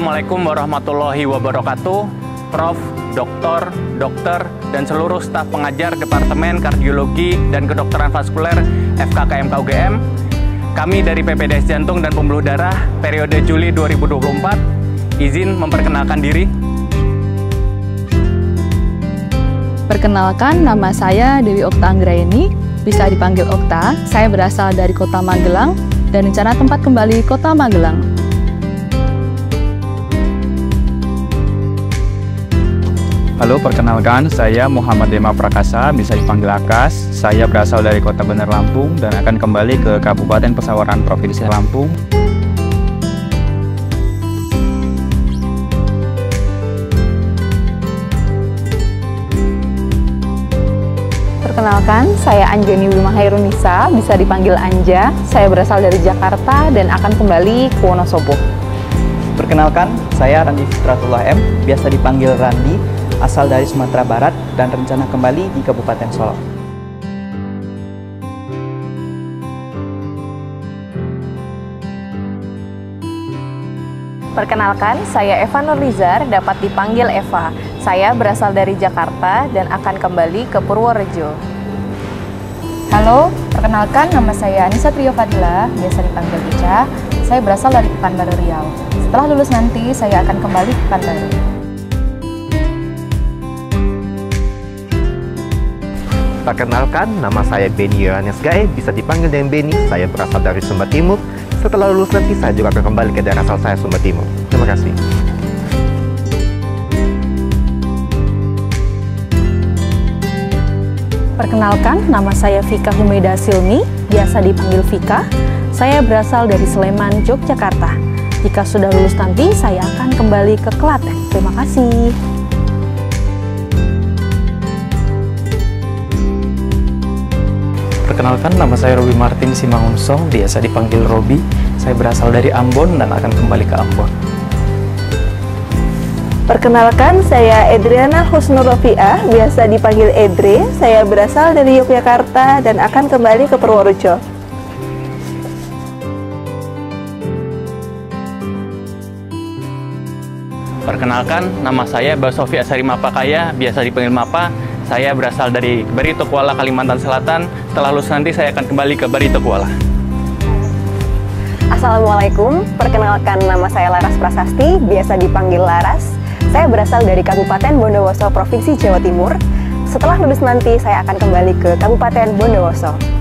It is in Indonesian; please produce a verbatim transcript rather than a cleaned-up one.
Assalamualaikum warahmatullahi wabarakatuh. Prof, Doktor, Dokter, dan seluruh staf pengajar Departemen Kardiologi dan Kedokteran Vaskuler F K K M K U G M. Kami dari P P D S Jantung dan Pembuluh Darah periode Juli dua ribu dua puluh empat izin memperkenalkan diri. Perkenalkan, nama saya Dewi Okta Anggraeni, bisa dipanggil Okta. Saya berasal dari Kota Magelang dan rencana tempat kembali Kota Magelang. Halo, perkenalkan, saya Muhammad Dema Prakasa, bisa dipanggil Akas. Saya berasal dari Kota Bener, Lampung, dan akan kembali ke Kabupaten Pesawaran, Provinsi Lampung. Perkenalkan, saya Anjani Wima Hairunisa, bisa dipanggil Anja. Saya berasal dari Jakarta dan akan kembali ke Wonosobo. Perkenalkan, saya Randi Fitratullah M, biasa dipanggil Randi, asal dari Sumatera Barat dan rencana kembali di Kabupaten Solok. Perkenalkan, saya Eva Nurlizar, dapat dipanggil Eva. Saya berasal dari Jakarta dan akan kembali ke Purworejo. Halo, perkenalkan, nama saya Anissa Trio Fadila, biasa dipanggil Ica. Saya berasal dari Pekanbaru Riau. Setelah lulus nanti, saya akan kembali ke Pekanbaru. Perkenalkan, nama saya Beni Yohanes Gae, bisa dipanggil dengan Beni. Saya berasal dari Sumba Timur. Setelah lulus nanti, saya juga akan kembali ke daerah asal saya, Sumba Timur. Terima kasih. Perkenalkan, nama saya Vika Humeda Silmi, biasa dipanggil Vika. Saya berasal dari Sleman, Yogyakarta. Jika sudah lulus nanti, saya akan kembali ke Klaten. Terima kasih. Perkenalkan, nama saya Robi Martin Simangunsong, biasa dipanggil Robi. Saya berasal dari Ambon dan akan kembali ke Ambon. Perkenalkan, saya Edriana Husnur Rofiah, biasa dipanggil Edre. Saya berasal dari Yogyakarta dan akan kembali ke Purworejo. Perkenalkan, nama saya Basofi Asari Mapakaya, biasa dipanggil Mapa. Saya berasal dari Barito Kuala, Kalimantan Selatan. Setelah lulus nanti saya akan kembali ke Barito Kuala. Assalamualaikum, perkenalkan, nama saya Laras Prasasti, biasa dipanggil Laras. Saya berasal dari Kabupaten Bondowoso, Provinsi Jawa Timur. Setelah lulus nanti saya akan kembali ke Kabupaten Bondowoso.